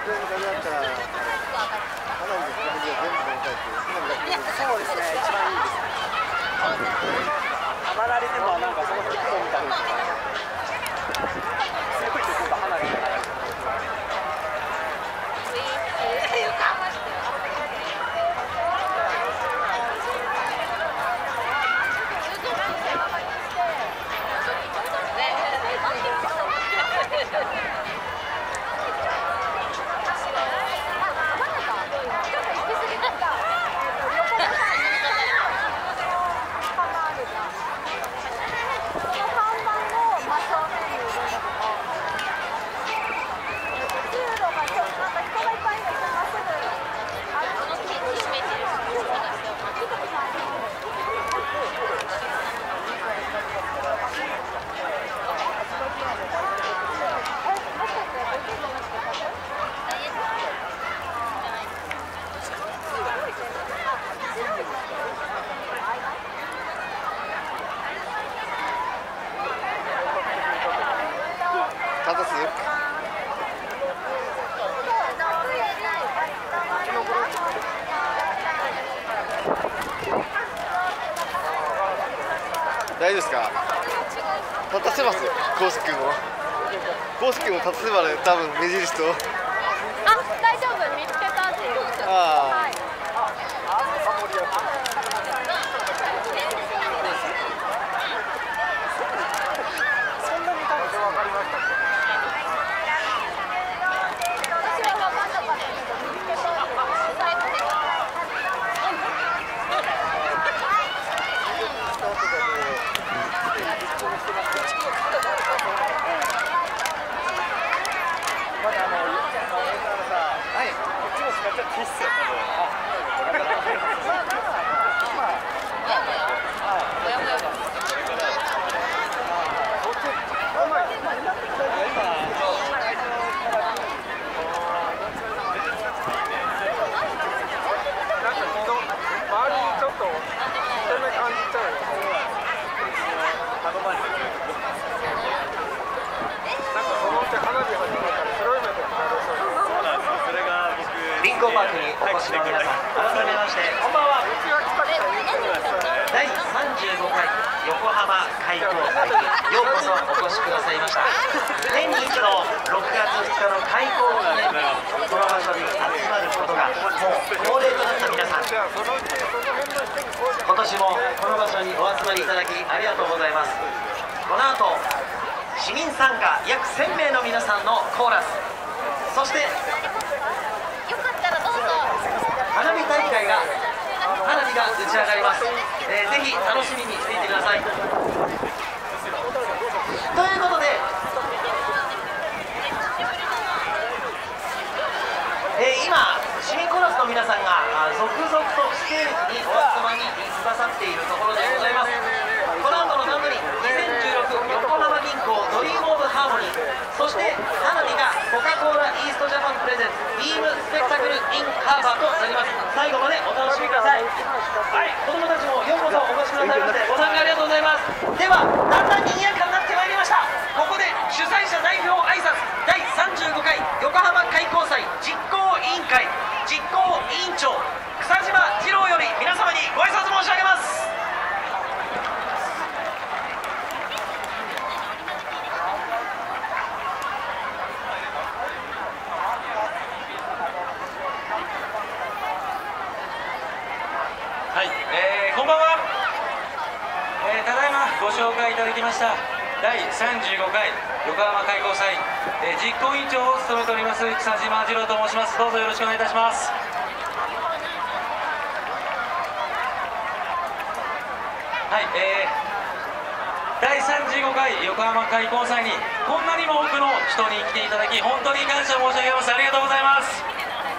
そうですね、一番いいですね。離れてもなんかそのヒットみたいな。すごい曲が離れてない。 大丈夫ですか？立たせます。コウス君を。コウス君を立たせばね、多分目印と。 あ、大丈夫、見つけたっていう。はい。 そんなに多分分かりました。 リンコパークにお越しの皆さん、改めましてこんばんは。第35回横浜開港祭にようこそお越しくださいました。年に一度6月2日の開港記念日にこの場所に集まることがもう恒例となった皆さん、今年もこの場所にお集まりいただきありがとうございます。この後市民参加約1000名の皆さんのコーラス、そして花火大会が花火が打ち上がります。ぜひ楽しみにしていてください。ということで、今市民コーラスの皆さんが続々とステージにお集まりくださっているところでございます。この後の段取り、2016横浜銀行ドリームオブハーモニー、そして花火がコカ・コーライーストジャパンプレゼンツビームスペクタクルインハーバーとなります。最後までお楽しみください。はい、子どもたちもようこそお越しくださいまして、ご参加ありがとうございます。ではだんだん賑やかになってまいりました。ここで主催者代表挨拶、第35回横浜開港祭実行委員会実行委員長草島二郎より皆様にご挨拶申し上げます。 はい、こんばんは。ただいまご紹介いただきました第35回横浜開港祭、実行委員長を務めております草島二郎と申します。どうぞよろしくお願いいたします。はい、第35回横浜開港祭にこんなにも多くの人に来ていただき本当に感謝申し上げます。ありがとうございます。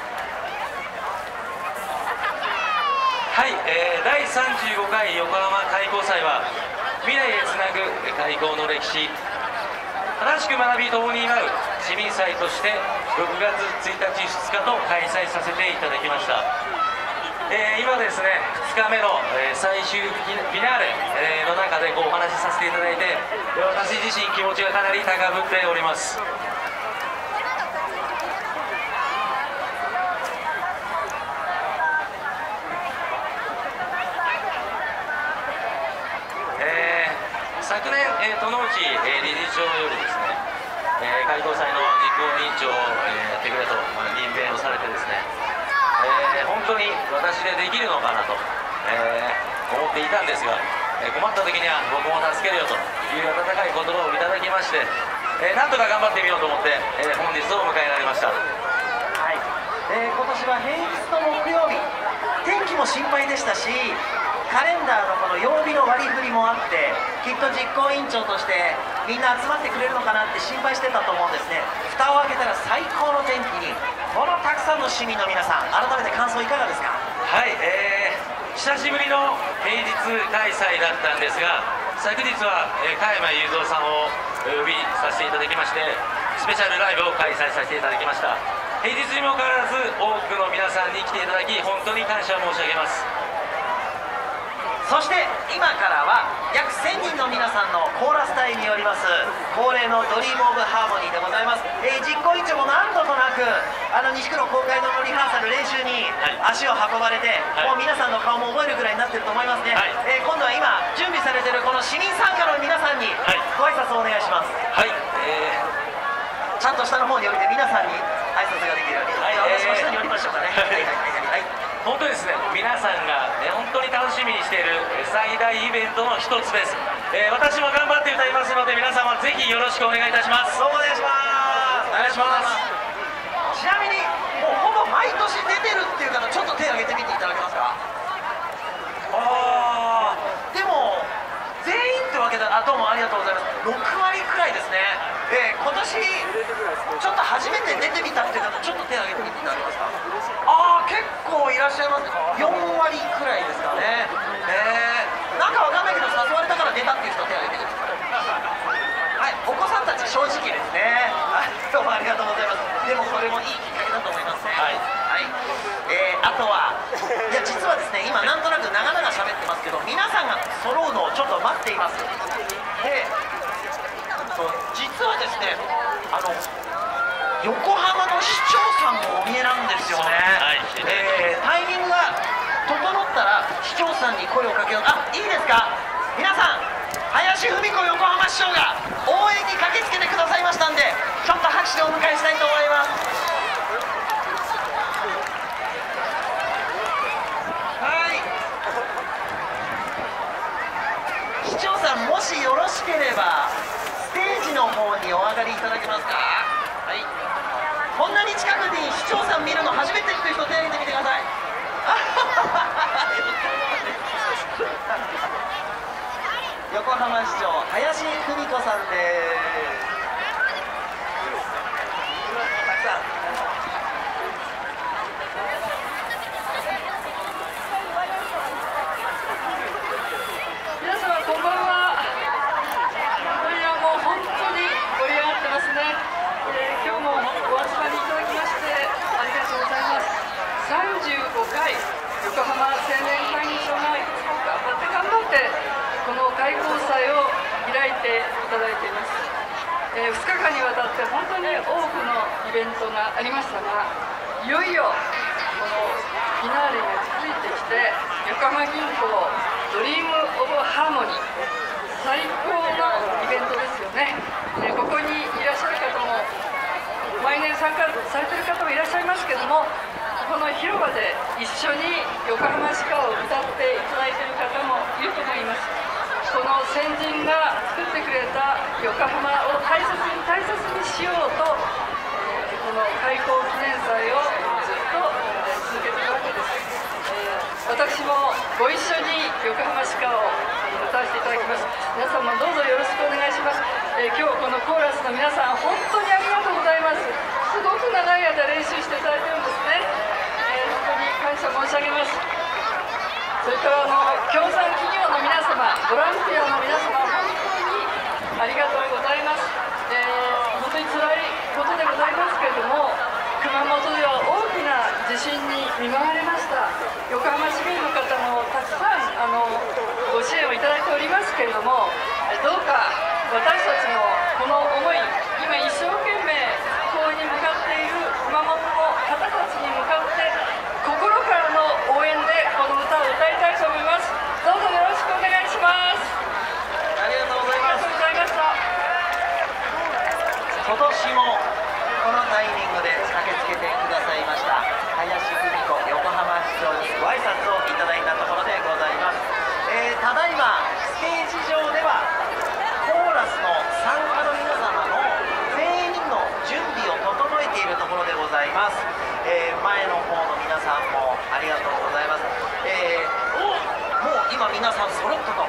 はい、第35回横浜開港祭は未来へつなぐ開港の歴史、正しく学び共に祝う市民祭として6月1日2日と開催させていただきました。今ですね2日目の最終フィナーレの中でお話しさせていただいて、私自身気持ちがかなり高ぶっております。 昨年、戸之内、理事長よりですね、開校祭の実行委員長を、やってくれと、任命をされてですね、本当に私でできるのかなと、思っていたんですが、困った時には僕も助けるよという温かい言葉をいただきまして、なんとか頑張ってみようと思って、本日を迎えられました。 はい、今年は平日と木曜日、天気も心配でしたし、カレンダーのこの曜日の割り振りもあって、きっと実行委員長としてみんな集まってくれるのかなって心配してたと思うんですね。蓋を開けたら最高の天気に、このたくさんの市民の皆さん、改めて感想いかがですか？ はい、久しぶりの平日開催だったんですが、昨日は、加山雄三さんをお呼びさせていただきまして、スペシャルライブを開催させていただきました。平日にもかかわらず多くの皆さんに来ていただき、本当に感謝申し上げます。 そして今からは約1000人の皆さんのコーラス隊によります恒例のドリームオブハーモニーでございます。実行委員長も何度となく西黒公会堂のリハーサル練習に足を運ばれて、もう皆さんの顔も覚えるぐらいになってると思いますね。今度は今準備されているこの市民参加の皆さんにご挨拶をお願いします。 はい、 ちゃんと下の方に降りて皆さんに挨拶ができるように、私も下に降りましょうかね。 本当にですね、皆さんが、本当に楽しみにしている最大イベントの一つです。私も頑張って歌いますので、皆様ぜひよろしくお願いいたします。 どうもお願いします。お願いします。ちなみにもうほぼ毎年出てるっていう方、ちょっと手を挙げてみていただけますか？でも全員ってわけだ。どうもありがとうございます。6割くらいですね。今年ちょっと初めて出てみたっていう方、ちょっと手を挙げてみていただけますか？結構いらっしゃいます。4割くらいですかね。なんかわかんないけど誘われたから出たっていう人、手を挙げてください。はい、お子さんたち正直ですね。どうもありがとうございます。でもそれもいいきっかけだと思いますね。はい、あとはいや実はですね、今なんとなく長々喋ってますけど、皆さんが揃うのをちょっと待っています。実はですね、横浜の市長さんもお見えなんですよね。タイミングが整ったら市長さんに声をかけよう。いいですか、皆さん、林文子横浜市長が応援に駆けつけてくださいましたんで、ちょっと拍手でお迎えしたいと思います。市長さん、もしよろしければステージの方にお上がりいただけますか？はい、こんなに近くに市長さん見るの初めてっていう人、手を挙げてみてください。横浜市長、林文子さんです。たくさん皆様こんばんは。今夜も本当に盛り上がってますね。今日もお集まりいただきましてありがとうございます。35回横浜青年会議所が頑張ってこの開校祭を開いていただいています。2日間にわたって本当に多くのイベントがありましたが、いよいよこのフィナーレが近づいてきて、横浜銀行ドリームオブハーモニー、最高のイベントですよね。ここにいらっしゃる方も毎年参加されている方もいらっしゃいますけども、この広場で一緒に横浜市歌を歌っていただいている方もいると思います。この先人が作ってくれた横浜を大切に大切にしようと、この開校記念祭をずっと続けているわけです。私もご一緒に横浜市歌を歌わせていただきます。皆さんもどうぞよろしくお願いします。今日このコーラスの皆さん、本当にありがとうございます。すごく長い間練習していただいてるんですね。本当に感謝申し上げます。それから協賛企業の皆様、ボランティアの皆様、本当にありがとうございます。本当に辛いことでございますけれども、熊本では大きな地震に見舞われました。横浜市民の方もたくさんご支援をいただいておりますけれども、どうか私たちのこの思い、今一生懸命復興に向かっている熊本の方たちに向かって心からの応援でこの歌を歌いたいと思います。どうぞよろしくお願いします。 ありがとうございます。 今年もこのタイミングで駆けつけてくださいました林久美子横浜市長にご挨拶をいただいたところでございます。ただいまステージ上ではコーラスの参加の皆様の全員の準備を整えているところでございます。前の方の皆さんもありがとうございます。もう今皆さん揃ったと